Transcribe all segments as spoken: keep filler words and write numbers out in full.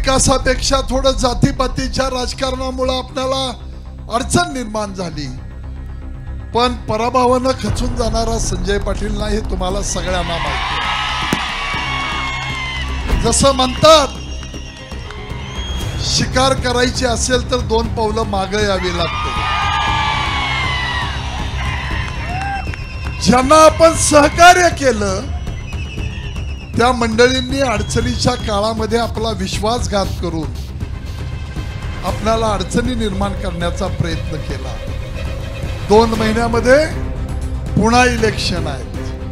विकासापेक्षा थोडं जातीपातीच्या राजकारणामुळे आपल्याला अडचण निर्माण झाली, पण पराभवानं खचून जाणारा संजय पाटील नाही हे तुम्हाला सगळ्यांना माहिती आहे। जसं म्हणतात शिकार करायची असेल तर दोन पावलं मागे यावी लागते। ज्यांना आपण सहकार्य केलं त्या मंडळींनी अडचणीच्या काळामध्ये आपला विश्वासघात करून आपल्याला अडचणी निर्माण करण्याचा प्रयत्न केला। दोन महिन्यामध्ये पुन्हा इलेक्शन आहे।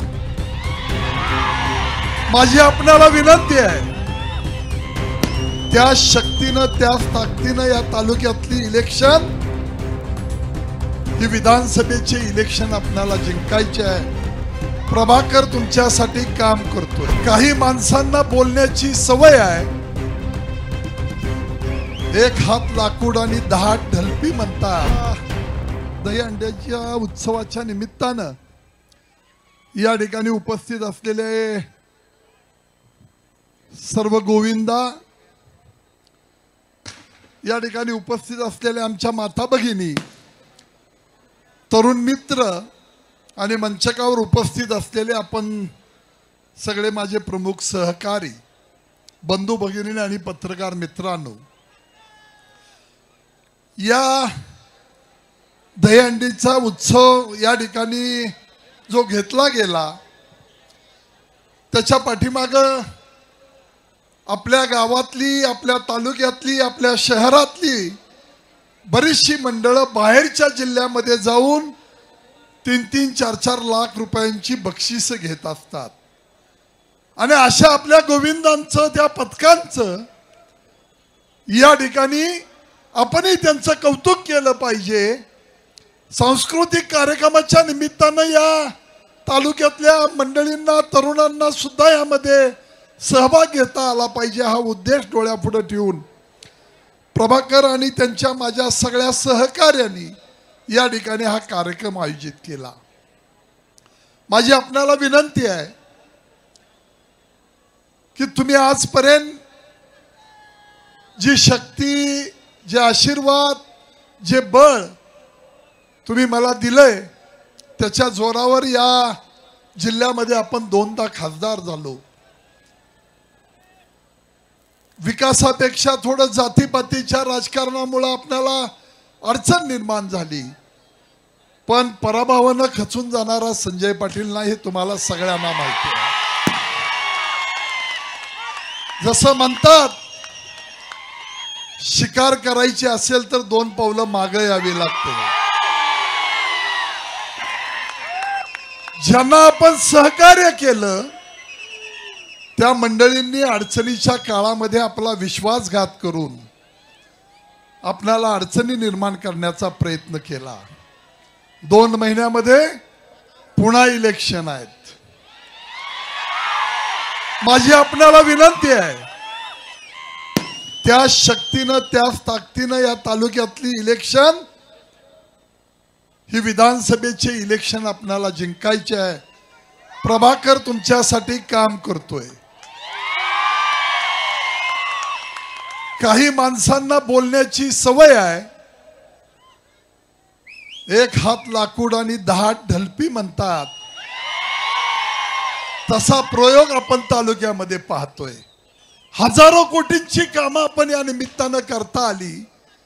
माझी आपल्याला विनंती आहे, त्या शक्तीनं त्या ताकदीनं या तालुक्यातली इलेक्शन ही विधानसभेचे इलेक्शन आपल्याला जिंकायचे आहे। प्रभाकर तुमच्यासाठी काम करतोय। काही माणसांना बोलण्याची सवय आहे, एक हात लाकूड आणि दहा ढलपी म्हणतात। दही अंड्याच्या उत्सवाच्या निमित्तानं या ठिकाणी उपस्थित असलेले सर्व गोविंदा, या ठिकाणी उपस्थित असलेले आमच्या माता भगिनी, तरुण मित्र आणि मंचकावर उपस्थित असलेले आपण सगळे माझे प्रमुख सहकारी बंधू भगिनी आणि पत्रकार मित्रांनो, या दहीहंडीचा उत्सव या ठिकाणी जो घेतला गेला त्याच्या पाठीमागं आपल्या गावातली, आपल्या तालुक्यातली, आपल्या शहरातली बरीचशी मंडळं बाहेरच्या जिल्ह्यामध्ये जाऊन तीन तीन चार चार लाख रुपयांची बक्षीस घेत असतात। आणि अशा आपल्या गोविंदांचं, त्या पथकांचं या ठिकाणी आपणही त्यांचं कौतुक केलं पाहिजे। सांस्कृतिक कार्यक्रमाच्या निमित्तानं या तालुक्यातल्या मंडळींना, तरुणांना सुद्धा यामध्ये सहभाग घेता आला पाहिजे, हा उद्देश डोळ्यापुढे ठेवून प्रभाकर आणि त्यांच्या माझ्या सगळ्या सहकार्यांनी या ठिकाणी हा कार्यक्रम आयोजित केला। माझी आपल्याला विनंती आहे की तुम्ही आजपर्यंत जी शक्ती, जे आशीर्वाद, जे बळ तुम्ही मला दिलंय त्याच्या जोरावर या जिल्ह्यामध्ये आपण दोनदा खासदार झालो। विकासापेक्षा थोडं जातीपातीच्या राजकारणामुळे आपल्याला अडचण निर्माण झाली, पण पराभवानं खचून जाणारा संजय पाटील नाही हे तुम्हाला सगळ्यांना माहिती आहे। जसं म्हणतात शिकार करायची असेल तर दोन पावलं मागे यावी लागते। ज्यांना आपण सहकार्य केलं त्या मंडळींनी अडचणीच्या काळामध्ये आपला विश्वासघात करून आपल्याला अडचणी निर्माण करण्याचा प्रयत्न केला। दोन महिन्यामध्ये पुन्हा इलेक्शन आहेत। माझी आपल्याला विनंती आहे, त्या शक्तीनं त्या ताकदीनं या तालुक्यातली इलेक्शन ही विधानसभेचे इलेक्शन आपल्याला जिंकायचे आहे। प्रभाकर तुमच्यासाठी काम करतोय। काही माणसांना बोलण्याची सवय आहे, एक हात लाकूड आणि दहा ढलपी म्हणतात, तसा प्रयोग आपण तालुक्यामध्ये पाहतोय। हजारो कोटींची कामं आपण या निमित्तानं करता आली।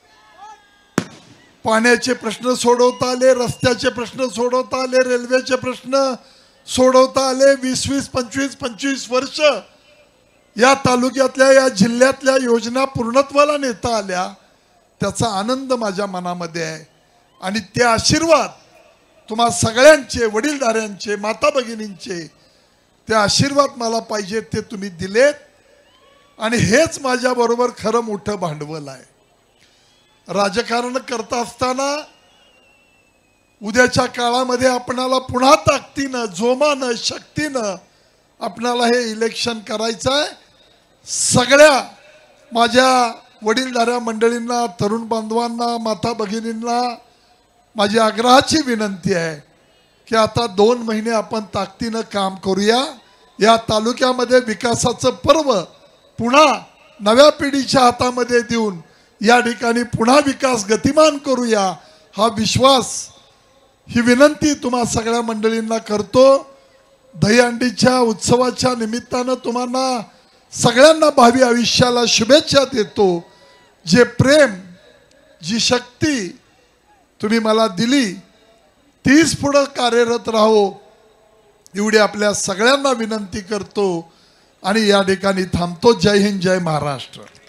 पाण्याचे प्रश्न सोडवता आले, रस्त्याचे प्रश्न सोडवता आले, रेल्वेचे प्रश्न सोडवता आले। वीस वीस पंचवीस पंचवीस वर्ष या तालुक्यातल्या, या जिल्ह्यातल्या योजना पूर्णत्वाला नेता आल्या, त्याचा आनंद माझ्या मनामध्ये आहे। आणि ते आशीर्वाद तुम्हा सगळ्यांचे, वडीलधाऱ्यांचे, माता भगिनींचे ते आशीर्वाद मला पाहिजे ते तुम्ही दिलेत, आणि हेच माझ्याबरोबर खरं मोठं भांडवल आहे। राजकारण करता असताना उद्याच्या काळामध्ये आपणाला पुन्हा ताकदीनं, जोमानं, शक्तीनं आपणाला हे इलेक्शन करायचं आहे। सगळ्या माझ्या वडीलधाऱ्या मंडळींना, तरुण बांधवांना, माता भगिनींना माझी आग्रहाची विनंती आहे की आता दोन महिने आपण ताकदीनं काम करूया। या तालुक्यामध्ये विकासाचं पर्व पुन्हा नव्या पिढीच्या हातामध्ये देऊन या ठिकाणी पुन्हा विकास गतिमान करूया, हा विश्वास, ही विनंती तुम्हा सगळ्या मंडळींना करतो। दहीहंडीच्या उत्सवाच्या निमित्तानं तुम्हाला सगळ्यांना भावी आयुष्याला शुभेच्छा देतो। जे प्रेम, जी शक्ती तुम्ही मला दिली तीच पुढे कार्यरत राहो एवढी आपल्या सगळ्यांना विनंती करतो आणि या ठिकाणी थांबतो। जय हिंद, जय महाराष्ट्र।